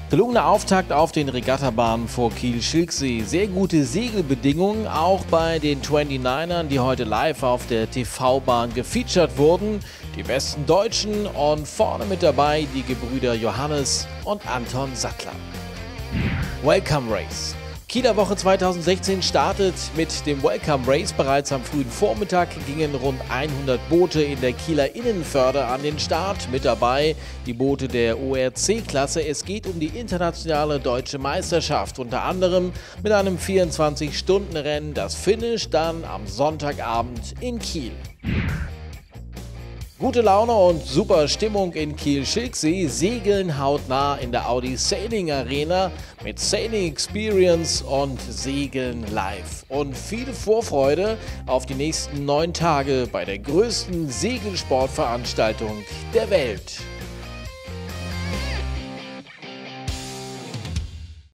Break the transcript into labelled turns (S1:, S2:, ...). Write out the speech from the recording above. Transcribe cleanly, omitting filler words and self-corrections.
S1: Gelungener Auftakt auf den Regattabahnen vor Kiel-Schilksee. Sehr gute Segelbedingungen, auch bei den 29ern, die heute live auf der TV-Bahn gefeatured wurden. Die besten Deutschen und vorne mit dabei die Gebrüder Johannes und Anton Sattler. Welcome Race. Kieler Woche 2016 startet mit dem Welcome Race. Bereits am frühen Vormittag gingen rund 100 Boote in der Kieler Innenförde an den Start. Mit dabei die Boote der ORC-Klasse. Es geht um die internationale deutsche Meisterschaft, unter anderem mit einem 24-Stunden-Rennen. Das Finish dann am Sonntagabend in Kiel. Gute Laune und super Stimmung in Kiel-Schilksee, Segeln hautnah in der Audi Sailing Arena mit Sailing Experience und Segeln live. Und viel Vorfreude auf die nächsten 9 Tage bei der größten Segelsportveranstaltung der Welt.